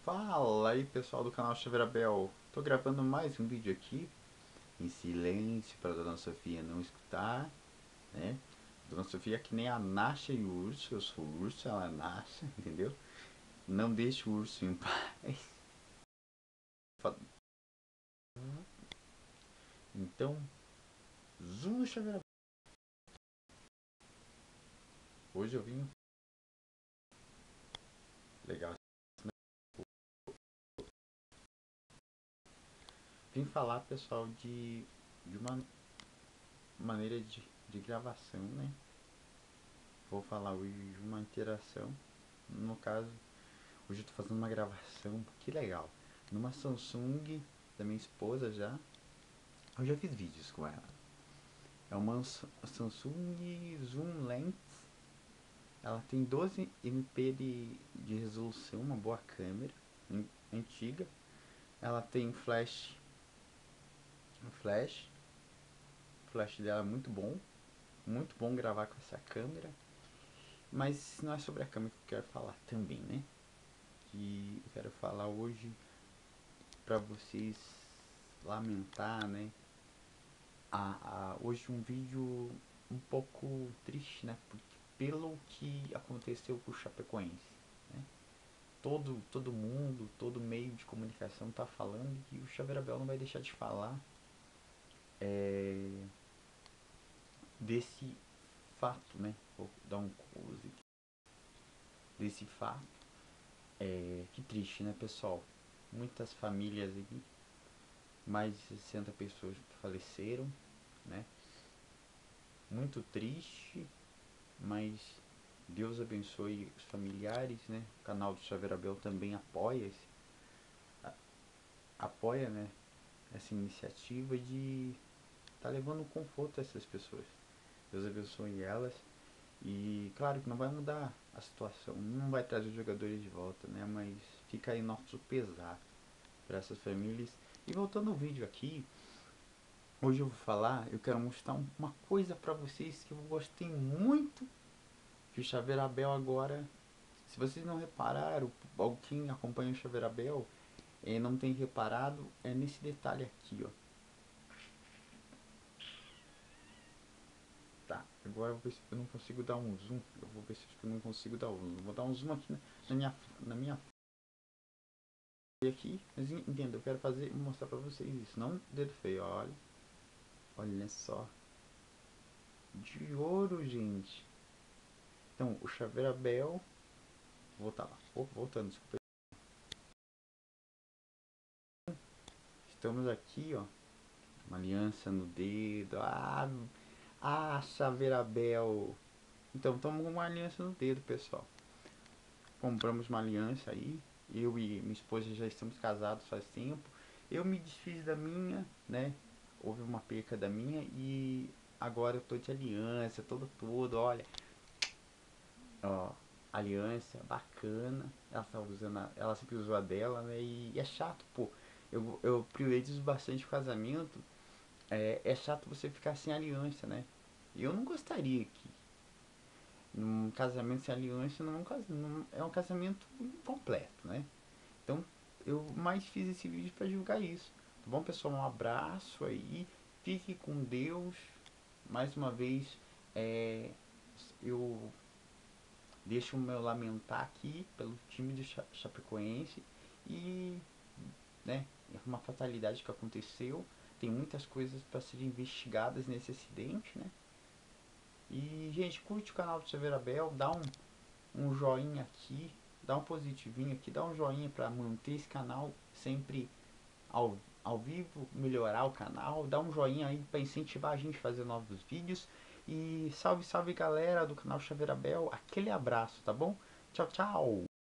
Fala aí pessoal do canal Chaveira Bel. Tô gravando mais um vídeo aqui em silêncio para Dona Sofia não escutar, né? Dona Sofia é que nem a Nasha e o urso. Eu sou o urso, ela é a Nasha, entendeu? Não deixe o urso em paz. Então, zoom no Chaveira Bel. Hoje eu vim legal. Vim falar, pessoal, de uma maneira de gravação, né? Vou falar hoje de uma interação. No caso, hoje eu tô fazendo uma gravação, que legal, numa Samsung da minha esposa já. Eu já fiz vídeos com ela. É uma Samsung Zoom Lens. Ela tem 12 MP de resolução, uma boa câmera, antiga. Ela tem flash, o flash dela é muito bom gravar com essa câmera. Mas não é sobre a câmera que eu quero falar também, né? Que eu quero falar hoje pra vocês lamentar, né? Hoje um vídeo um pouco triste, né? Porque, pelo que aconteceu com o Chapecoense, né? Todo mundo, todo meio de comunicação tá falando que o Chaveira Bel não vai deixar de falar desse fato, né? Vou dar um close aqui. Desse fato. Que triste, né, pessoal? Muitas famílias aqui, mais de 60 pessoas faleceram, né? Muito triste, mas Deus abençoe os familiares, né? O canal do Chaveira Bel também apoia, né, essa iniciativa de tá levando conforto a essas pessoas. Deus abençoe elas. E claro que não vai mudar a situação, não vai trazer os jogadores de volta, né? Mas fica aí nosso pesar para essas famílias. E voltando ao vídeo aqui, hoje eu quero mostrar uma coisa para vocês que eu gostei muito que o Chaveira Bel agora. Se vocês não repararam, quem acompanha o Chaveira Bel não tem reparado, é nesse detalhe aqui, ó. Tá, agora eu vou ver se eu não consigo dar um zoom. Eu vou ver se eu não consigo dar um zoom. Vou dar um zoom aqui na minha aqui, mas entenda, eu quero mostrar pra vocês isso, não dedo feio, olha só, de ouro, gente. Então, o Chaveira Bel, vou voltar lá, voltando, desculpa. Estamos aqui, ó, uma aliança no dedo, Chaveira Bel. Então, estamos com uma aliança no dedo, pessoal. Compramos uma aliança aí, eu e minha esposa já estamos casados faz tempo. Eu me desfiz da minha, né? Houve uma perca da minha e agora eu tô de aliança, todo, olha. Ó, aliança bacana. Ela tá usando, ela sempre usou a dela, né? E é chato, pô. Eu priorizo bastante o casamento. É chato você ficar sem aliança, né? E eu não gostaria que num casamento sem aliança não é um casamento incompleto, né? Então eu mais fiz esse vídeo para divulgar isso. Tá bom, pessoal? Um abraço aí. Fique com Deus. Mais uma vez, eu deixo o meu lamentar aqui pelo time do Chapecoense. E, né, é uma fatalidade que aconteceu. Tem muitas coisas para serem investigadas nesse acidente, né? E, gente, curte o canal do Chaveira Bel, dá um joinha aqui, dá um positivinho aqui, dá um joinha para manter esse canal sempre ao vivo, melhorar o canal, dá um joinha aí para incentivar a gente a fazer novos vídeos. E salve, salve galera do canal Chaveira Bel, aquele abraço, tá bom? Tchau, tchau!